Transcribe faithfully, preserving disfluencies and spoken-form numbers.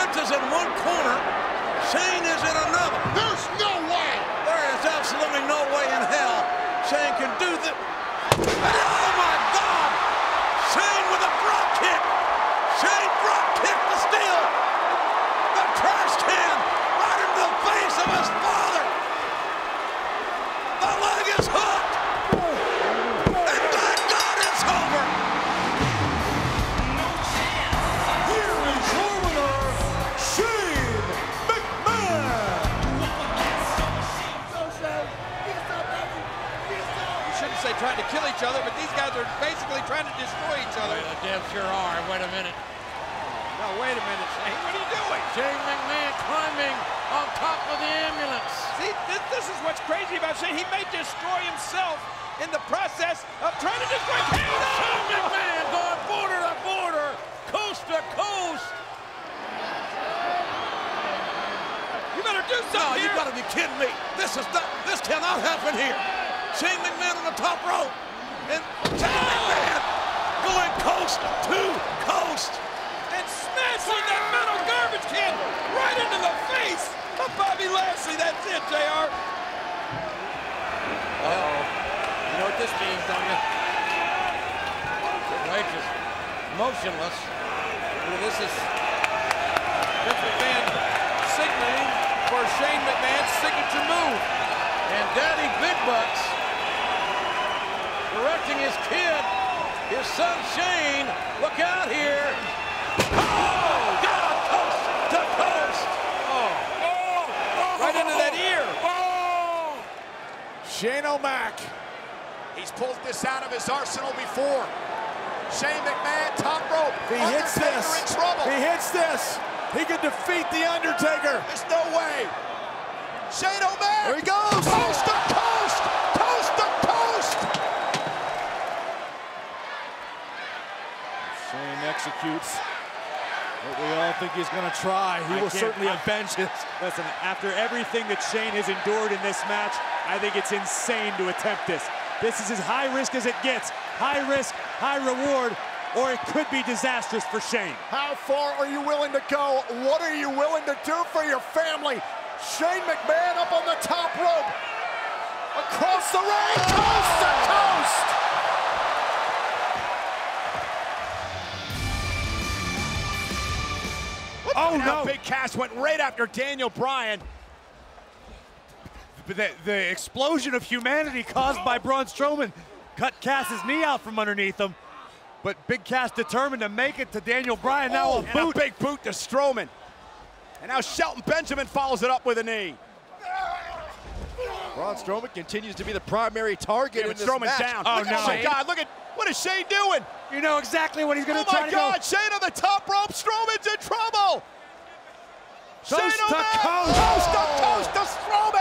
Vince is in one corner. Shane is in another. There's no way. There is absolutely no way in hell Shane can do this. Oh, my God. Shane with a drop kick. Shane drop kick to steal the trash can right into the face of his father. The leg is hooked. And by God, it's over. Here is your winner, Shane McMahon. You shouldn't say trying to kill each other, but these guys are basically trying to destroy each other. They damn sure are. Wait a minute. No, wait a minute, Shane. What are you doing? Shane McMahon climbing on top of the ambulance. See, this, this is what's crazy about Shane. He may destroy himself in the process of trying to destroy Canada. Shane McMahon going border to border, coast to coast. You better do No, something you here. gotta be kidding me. This is not, this cannot happen here. Shane McMahon on the top rope. And Shane McMahon going coast to coast. And smashing that metal garbage can right into the face of Bobby Lashley. That's it, J R. Uh-oh. You know what this means, don't you? Righteous. Motionless. Well, this is Vince McMahon signaling for Shane McMahon's signature move. And Daddy Big Bucks directing his kid, his son Shane. Look out here. Oh, God, coast to coast. Oh, Oh, right into that ear. Oh. Shane O'Mac. He's pulled this out of his arsenal before. Shane McMahon, top rope. If he hits Undertaker this, in trouble. he hits this, he can defeat The Undertaker. There's no way. Shane O'Mac. There he goes. Coast to coast. Coast to coast. Shane executes what we all think he's going to try. He I will can't- certainly I- avenge it. Listen, after everything that Shane has endured in this match, I think it's insane to attempt this. This is as high risk as it gets. High risk, high reward, or it could be disastrous for Shane. How far are you willing to go? What are you willing to do for your family? Shane McMahon up on the top rope. Across the ring, coast to coast. Oh, Now no. Big Cass went right after Daniel Bryan. The, the explosion of humanity caused by Braun Strowman cut Cass's knee out from underneath him. But Big Cass determined to make it to Daniel Bryan. Now Oh, a and boot. a big boot to Strowman. And now Shelton Benjamin follows it up with a knee. Braun Strowman continues to be the primary target Yeah, in but this Strowman's match. down. Oh, Look, no. my God, look at, what is Shane doing? You know exactly what he's going Oh to try my to God, go. Shane on the top rope, Strowman's in trouble. Coast Shane to O'Mac, coast. coast to coast to Strowman.